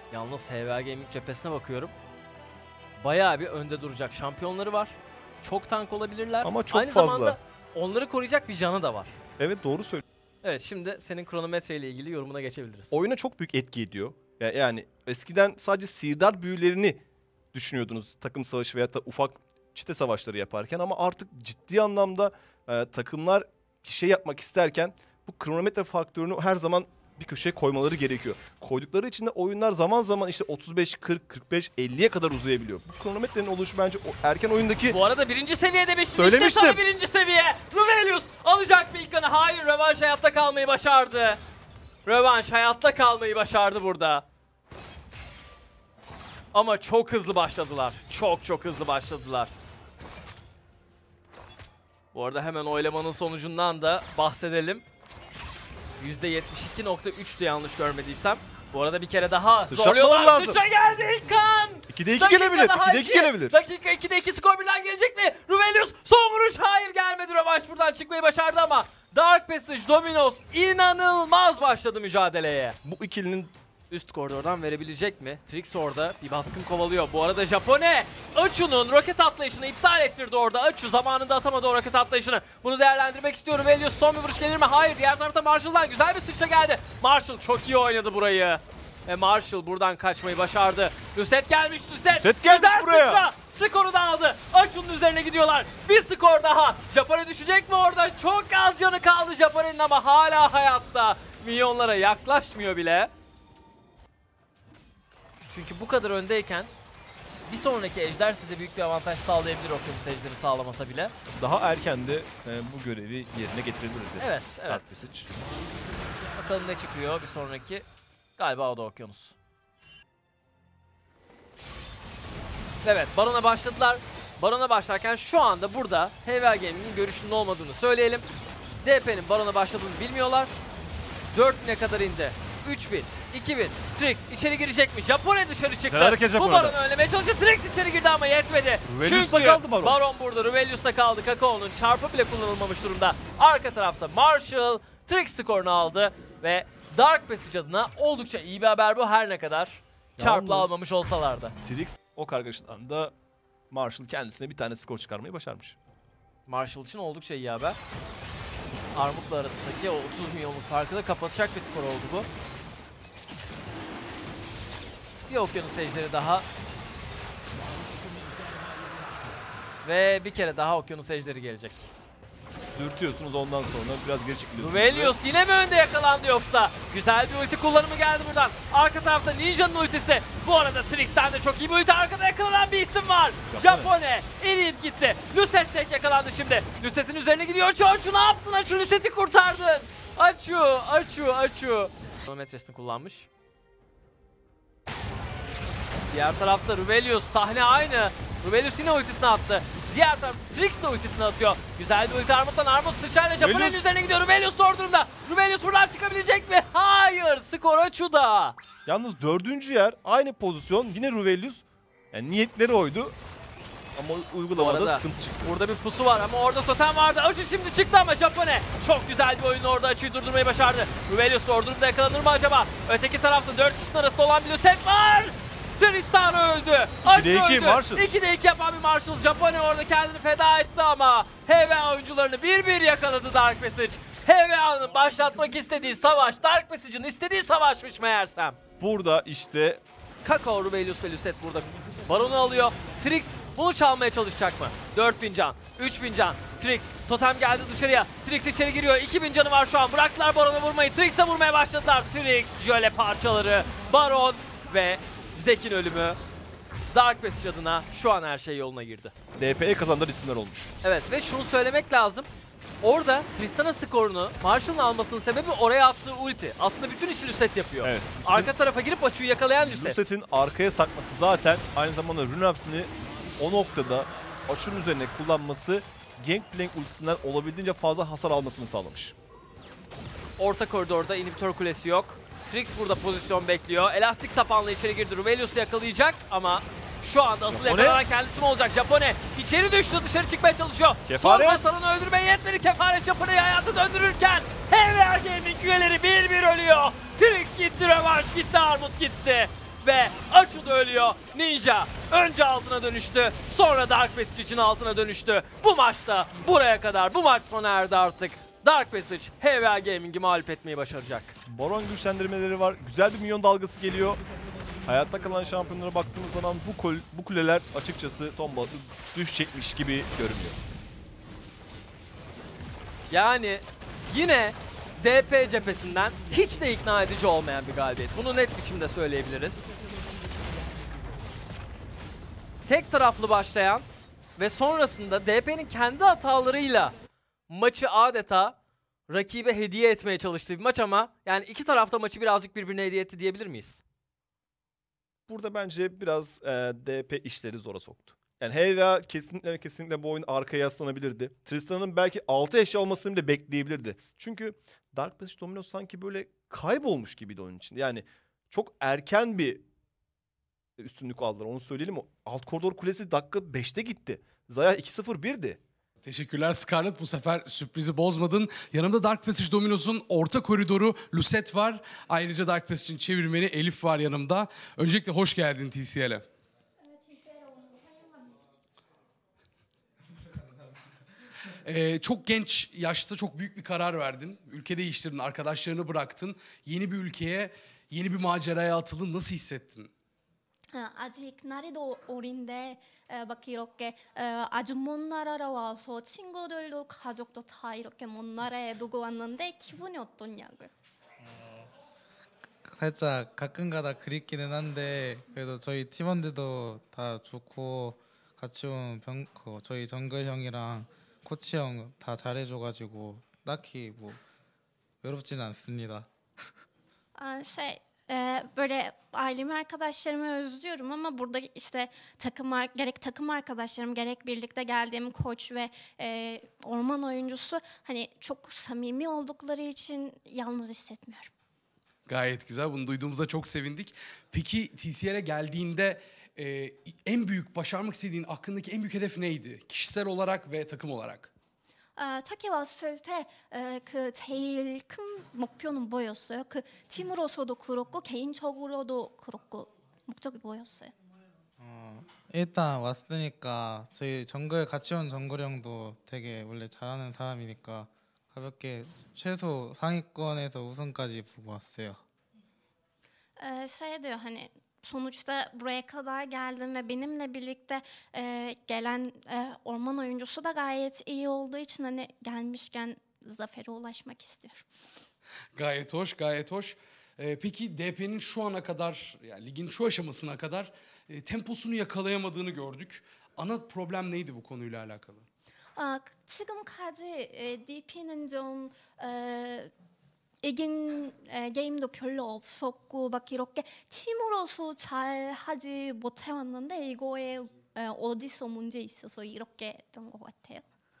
Yalnız HVA Gaming cephesine bakıyorum. Bayağı bir önde duracak şampiyonları var. Çok tank olabilirler. Ama çok Aynı fazla. zamanda onları koruyacak bir canı da var. Evet, doğru söylüyorsun. Evet, şimdi senin kronometre ile ilgili yorumuna geçebiliriz. Oyuna çok büyük etki ediyor. Yani eskiden sadece sihirdar büyülerini düşünüyordunuz takım savaşı veya da ufak çete savaşları yaparken, ama artık ciddi anlamda takımlar bir şey yapmak isterken bu kronometre faktörünü her zaman bir köşeye koymaları gerekiyor. Koydukları için de oyunlar zaman zaman işte 35, 40, 45, 50'ye kadar uzayabiliyor. Bu kronometrenin oluşu bence erken oyundaki... Bu arada birinci seviye demiştim. Söylemiştim. İşte tabii birinci seviye. Ruvelius alacak mı ilk kanı? Hayır, Rövanş hayatta kalmayı başardı. Rövanş hayatta kalmayı başardı burada. Ama çok hızlı başladılar. Çok hızlı başladılar. Bu arada hemen oylamanın sonucundan da bahsedelim. %72.3'tü yanlış görmediysem. Bu arada bir kere daha zorluyorlar. lazım. Sıçra geldi ilk kan. 2'de 2 gelebilir. 2'de 2 gelebilir. Dakika 2'de 2 skor birden gelecek mi? Ruvelius son vuruş, hayır gelmedi. Rövanş buradan çıkmayı başardı ama Dark Passage, Dominos inanılmaz başladı mücadeleye. Bu ikilinin Üst koridordan verebilecek mi? Trix orada bir baskın kovalıyor. Bu arada Japone Achu'nun roket atlayışını iptal ettirdi orada. Achu zamanında atamadı o roket atlayışını. Bunu değerlendirmek istiyorum. Velios son bir vuruş gelir mi? Hayır. Diğer tarafta Marshall'dan güzel bir sıçra geldi. Marshall çok iyi oynadı burayı. Ve Marshall buradan kaçmayı başardı. Lucet gelmiş. Lucet gelmiş güzel buraya. Sıçra. Skoru da aldı. Achu'nun üzerine gidiyorlar. Bir skor daha. Japone düşecek mi orada? Çok az canı kaldı Japone'nin ama hala hayatta. Milyonlara yaklaşmıyor bile. Çünkü bu kadar öndeyken bir sonraki ejder size büyük bir avantaj sağlayabilir, okyanus ejderi sağlamasa bile. daha erken de bu görevi yerine getirebilirdi. Evet. Dark Passage. Bakalım ne çıkıyor bir sonraki. Galiba o da okyanus. Evet, Baron'a başladılar. Baron'a başlarken şu anda burada HVA Gaming'in görüşünün olmadığını söyleyelim. DP'nin Baron'a başladığını bilmiyorlar. 4000'e kadar indi. 3000, 2000, Trix içeri girecek mi? Japone dışarı çıktı. Bu Baron'u önlemeye çalıştı. Trix içeri girdi ama yetmedi. Ruvelius'ta Çünkü kaldı Baron. Baron burada. Ruvelius'ta kaldı. Kakao'nun çarpı bile kullanılmamış durumda. Arka tarafta Marshall Trix skorunu aldı ve Dark Passage adına oldukça iyi bir haber bu, her ne kadar çarpla Yalnız almamış olsalar da. Trix o kargaşadan da Marshall kendisine bir tane skor çıkarmayı başarmış. Marshall için oldukça iyi haber. Armut'la arasındaki o 30 milyonluk farkı da kapatacak bir skor oldu bu. Bir okyanus ejderi daha. Ve bir kere daha okyanus ejderi gelecek. Dürtüyorsunuz, ondan sonra biraz geri çekiliyorsunuz. Ruvelius yine mi önde yakalandı yoksa? Güzel bir ulti kullanımı geldi buradan. Arka tarafta Ninja'nın ultisi. Bu arada Trix'ten de çok iyi bir ulti. Arkada yakalanan bir isim var. Japone eriyip gitti. Lucet tek yakalandı şimdi. Lucet'in üzerine gidiyor. Achu ne yaptın? Achu Lucet'i kurtardın. Achu. Kronometresini kullanmış. Diğer tarafta Ruvelius, sahne aynı. Ruvelius yine ultisini attı. Diğer tarafta Trix de ultisini atıyor. Güzel bir ulti Armut'tan. Armut sıçrayla Japone'nin üzerine gidiyor. Ruvelius zor durumda. Ruvelius buradan çıkabilecek mi? Hayır. Skor Achu'da. Yalnız 4. yer aynı pozisyon, yine Ruvelius. Yani niyetleri oydu. Ama uygulamada sıkıntı çıktı. Burada bir pusu var ama orada totem vardı. Achu şimdi çıktı ama Japone çok güzel bir oyunu orada Achu'yu durdurmayı başardı. Ruvelius zor durumda yakalanır mı acaba? Öteki tarafta 4 kişinin arasında olan bir Lucet var. Tristan öldü. Achu 2'de 2 öldü. Marshall. 2'de 2 yapan bir Marshall. Japone orada kendini feda etti ama HVA oyuncularını bir yakaladı Dark Passage. HVA'nın başlatmak istediği savaş, Dark Passage'ın istediği savaşmış meğersem. Burada işte Kakao, Ruvelius ve Lucet burada Baron'u alıyor. Trix bunu çalmaya çalışacak mı? 4000 can, 3000 can. Trix, totem geldi dışarıya. Trix içeri giriyor. 2000 canı var şu an. Bıraktılar Baron'a vurmayı. Trix'e vurmaya başladılar. Trix, jöle parçaları. Baron ve Zek'in ölümü. Dark Passage adına şu an her şey yoluna girdi. DP'ye kazandıran isimler olmuş. Evet ve şunu söylemek lazım. Orada Tristan'a skorunu Marshall'ın almasının sebebi oraya attığı ulti. Aslında bütün işi Lucet yapıyor. Evet. Arka tarafa girip Achu'yu yakalayan Lucet. Lucet'in arkaya sakması zaten aynı zamanda Runaps'ini o noktada Achu'nun üzerine kullanması Gangplank ultisinden olabildiğince fazla hasar almasını sağlamış. Orta koridorda inhibitor kulesi yok. Trix burada pozisyon bekliyor. Elastik sapanla içeri girdi. Ruvelius'u yakalayacak ama şu anda asıl yakalanan kendisi mi olacak? Japone içeri düştü, dışarı çıkmaya çalışıyor. Kefaret. Son hasarını öldürmeye yetmedi. Kefaret Japone'yi hayata döndürürken HVA Gaming üyeleri 1-1 ölüyor. Trix gitti, Rövanş gitti, Armut gitti. ve Açu da ölüyor. Ninja önce altına dönüştü, sonra Dark Passage için altına dönüştü. Bu maçta buraya kadar, bu maç sona erdi artık. Dark Passage HVA Gaming'i mağlup etmeyi başaracak. Baron güçlendirmeleri var. Güzel bir minyon dalgası geliyor. Hayatta kalan şampiyonlara baktığımız zaman bu kuleler açıkçası tomba düşecekmiş gibi görünüyor. Yani yine DP cephesinden hiç de ikna edici olmayan bir galibiyet. Bunu net biçimde söyleyebiliriz. Tek taraflı başlayan ve sonrasında DP'nin kendi hatalarıyla maçı adeta rakibe hediye etmeye çalıştığı bir maç ama yani iki tarafta maçı birazcık birbirine hediye etti diyebilir miyiz? Burada bence biraz DP işleri zora soktu. Yani HVA kesinlikle ve kesinlikle bu oyun arkaya yaslanabilirdi. Tristan'ın belki 6 eşya olmasını bile bekleyebilirdi. Çünkü Dark Passage Dominos sanki böyle kaybolmuş gibiydi onun için. Yani çok erken bir üstünlük aldılar, onu söyleyelim. O alt koridor kulesi dakika 5'te gitti. Zaya 2-0-1'di. Teşekkürler Scarlett. Bu sefer sürprizi bozmadın. Yanımda Dark Passage Dominos'un orta koridoru Lucet var. Ayrıca Dark Passage'in çevirmeni Elif var yanımda. Öncelikle hoş geldin TCL'e. Çok genç yaşta çok büyük bir karar verdin. Ülke değiştirdin, arkadaşlarını bıraktın. Yeni bir ülkeye, yeni bir maceraya atıldın. Nasıl hissettin? 아직 나이도 어린데 막 이렇게 아주 먼 나라로 와서 친구들도 가족도 다 이렇게 먼 나라에 두고 왔는데 기분이 어떠냐고요? 살짝 가끔가다 그립기는 한데 그래도 저희 팀원들도 다 좋고 같이 온 저희 정글 형이랑 코치 형 다 잘해줘가지고 딱히 뭐 외롭진 않습니다. Böyle ailemi, arkadaşlarımı özlüyorum ama burada işte gerek takım arkadaşlarım gerek birlikte geldiğim koç ve orman oyuncusu hani çok samimi oldukları için yalnız hissetmiyorum. Gayet güzel. Bunu duyduğumuza çok sevindik. Peki TCL'e geldiğinde en büyük başarmak istediğin aklındaki en büyük hedef neydi? Kişisel olarak ve takım olarak. 터키 왔을 때 그 제일 큰 목표는 뭐였어요? 그 팀으로서도 그렇고 개인적으로도 그렇고 목적이 뭐였어요? 일단 왔으니까 저희 정글 같이 온 정글 형도 되게 원래 잘하는 사람이니까 가볍게 최소 상위권에서 우승까지 보고 왔어요. Şey diyor hani sonuçta buraya kadar geldim ve benimle birlikte gelen orman oyuncusu da gayet iyi olduğu için hani gelmişken zafere ulaşmak istiyorum. Gayet hoş, gayet hoş. Peki DP'nin şu ana kadar, yani ligin şu aşamasına kadar temposunu yakalayamadığını gördük. Ana problem neydi bu konuyla alakalı? 지금까지 DP는 좀 이긴 게임도 별로 없었고 막 이렇게 팀으로서 잘 하지 못해왔는데 이거에 어디서 문제 있어서 이렇게 했던 것 같아요.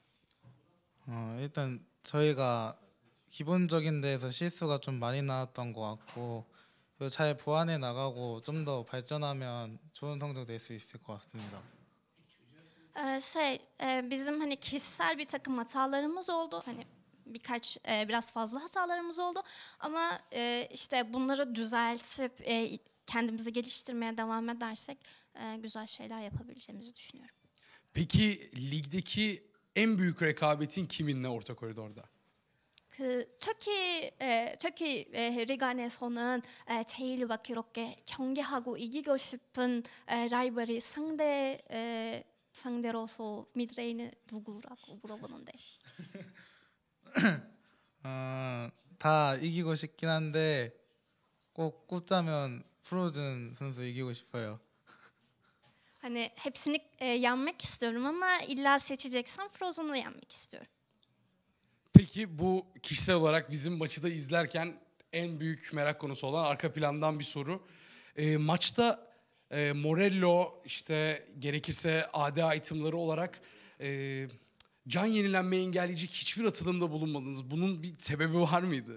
일단 저희가 기본적인 데에서 실수가 좀 많이 나왔던 것 같고 그리고 잘 보완해 나가고 좀 더 발전하면 좋은 성적 낼 수 있을 것 같습니다. Bizim hani kişisel bir takım hatalarımız oldu. Hani biraz fazla hatalarımız oldu. Ama işte bunları düzeltip kendimizi geliştirmeye devam edersek güzel şeyler yapabileceğimizi düşünüyorum. Peki ligdeki en büyük rekabetin kiminle orta koridorda? 터키 리간에서는 제일 막 이렇게 경기하고 이기고 싶은 라이벌이 상대로서 미드레인은 누구라고 물어보는데. 다 이기고 싶긴 한데 꼭 꼽자면 프로즌 선수 이기고 싶어요. Hani hepsini yenmek istiyorum ama illa seçeceksem Frozen'ı yenmek istiyorum. Peki bu kişisel olarak bizim maçı da izlerken en büyük merak konusu olan arka plandan bir soru. Maçta Morello işte gerekirse AD itemları olarak can yenilenmeyi engelleyecek hiçbir atılımda bulunmadınız. Bunun bir sebebi var mıydı?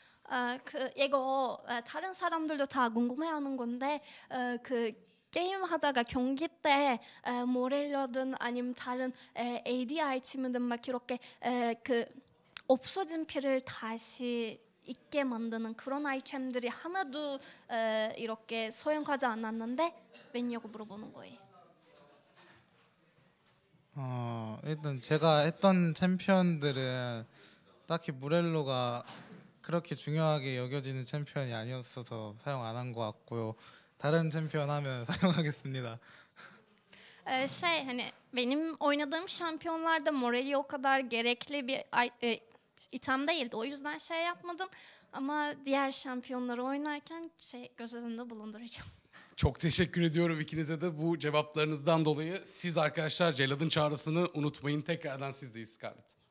이거 다른 사람들도 다 궁금해하는 건데 그 게임 하다가 경기 때 모렐러든 아니면 다른 AD 아이템이든 막 이렇게 그 없어진 피를 다시 있게 만드는 그런 아이템들이 하나도 이렇게 소형하지 않았는데 왜냐고 물어보는 거예요. 일단 제가 했던 챔피언들은 딱히 모렐로가 그렇게 중요하게 여겨지는 챔피언이 아니었어서 사용 안 한 것 같고요. 다른 챔피언 하면 사용하겠습니다. Hani benim oynadığım şampiyonlarda Morelli o kadar gerekli bir item değildi. O yüzden şey yapmadım. Ama diğer şampiyonları oynarken göz önünde bulunduracağım. Çok teşekkür ediyorum ikinize de bu cevaplarınızdan dolayı. Siz arkadaşlar Celad'ın çağrısını unutmayın. Tekrardan sizdeyiz Scarlett.